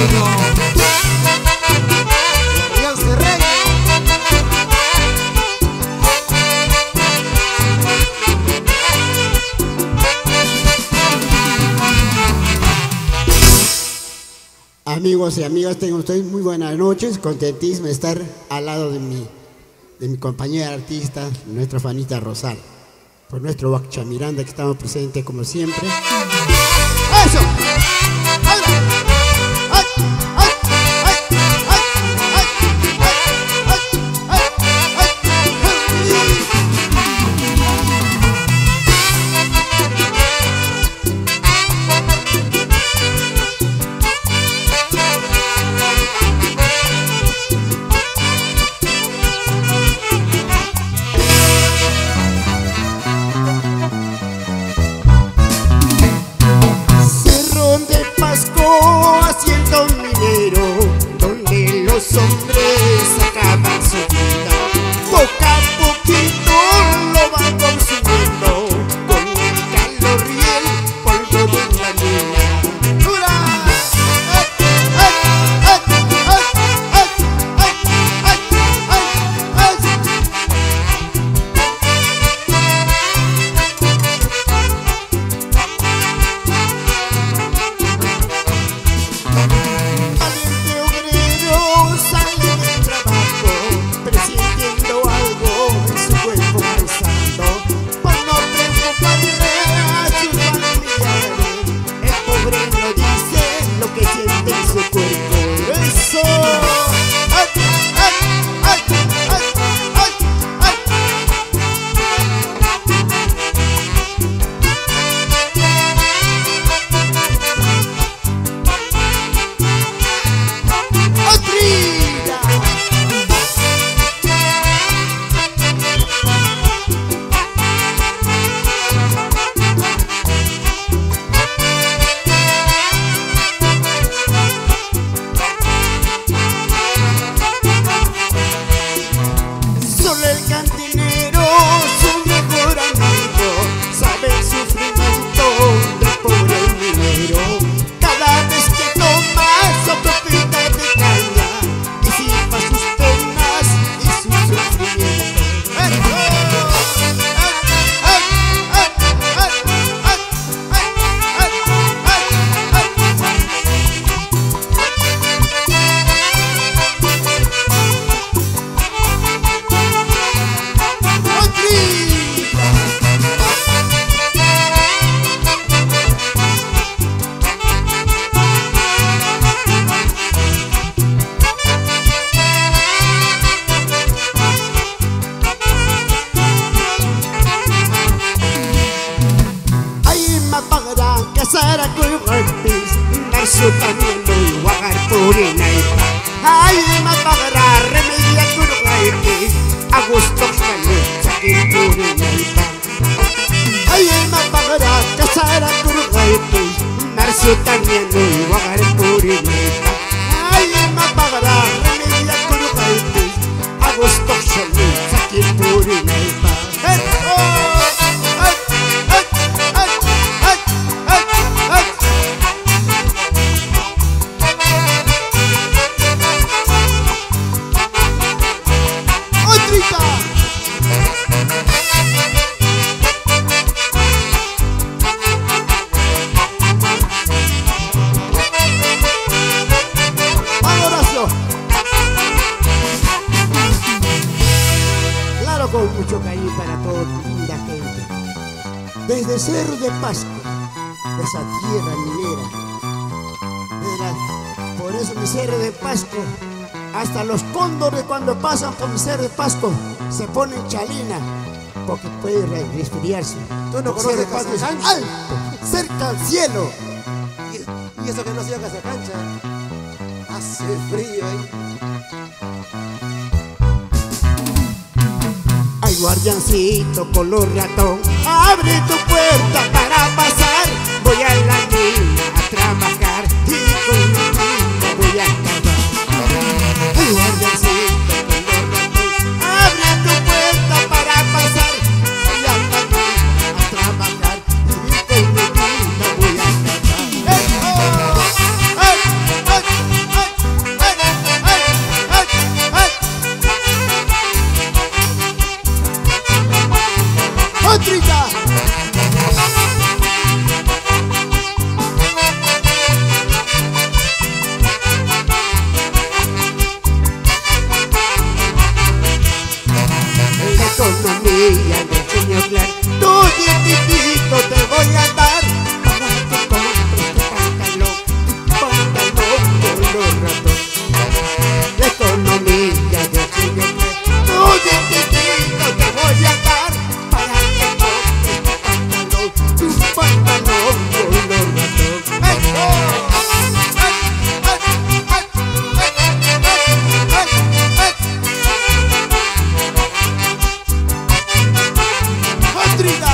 Cerro. Río Cerreño. Amigos y amigas, tengan ustedes muy buenas noches, contentísimo de estar al lado de mi compañera artista, nuestra Fanita Rosal, por nuestro Bacha Miranda, que estamos presentes como siempre. ¡Eso! ¡Ay! ¡Ay! ¡Ay! Haciendo un minero, donde los hombres acaban su vida, poco a poquito lo van consumiendo, con el calor y el polvo de la mina. ¡Dura! Desde Cerro de Pasco, de esa tierra minera, por eso mi Cerro de Pasco, hasta los cóndores cuando pasan por mi Cerro de Pasco se ponen chalina, porque puede resfriarse. ¿Tú no conoces Pasco es Casacancha? alto, cerca al cielo. Y eso que no se llama Casacancha, hace frío ahí. Ay, guardiancito color ratón, abre tu puerta para pasar. Voy a la mina a trabajar y con mi mina voy a acabar. Ay, guardiancito color ratón, abre tu puerta para pasar. Voy a la mina a trabajar y con mi mina voy a acabar. ¡Ay, ay, ay! pantalón color ratón. ¡Otrida!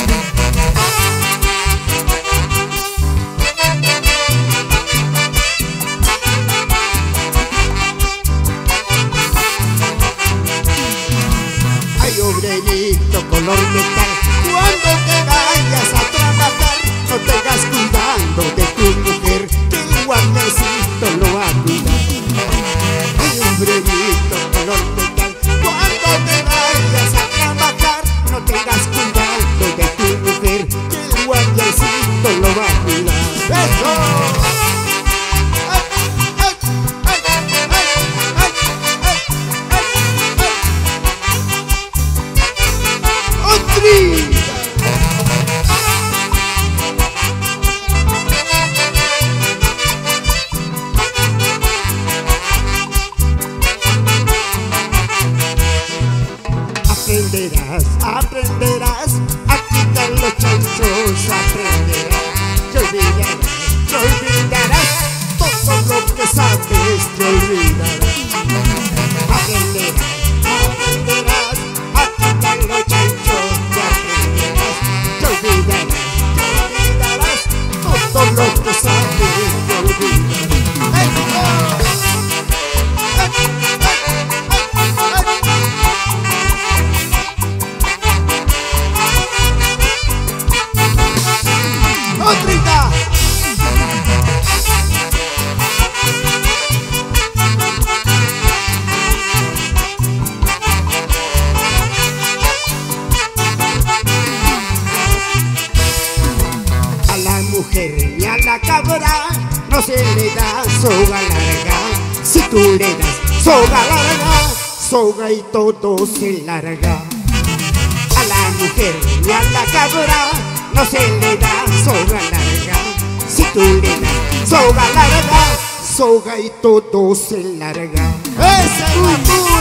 Ay, obrerito color metal, cuando te vayas a trabajar, no tengas cuidado de tu mujer, que el guardecito lo va a cuidar. Ay, obrerito color metal, cuando te vayas a trabajar, no tengas cuidado de tu mujer, que el guardecito lo va a cuidar. ¡Eso! Aprenderás a quitar los chanchos, aprenderás, te olvidarás todo lo que sabes, te olvidarás. Aprenderás a quitar los chanchos, te olvidarás todo lo que sabes, te olvidarás. ¡Otrida! A la mujer y a la cabra no se le da soga larga. Si tú le das soga larga, soga y todo se larga. A la mujer y a la cabra no se le da soga larga. Si tú le das soga larga, soga y todo se larga. ¡Ese es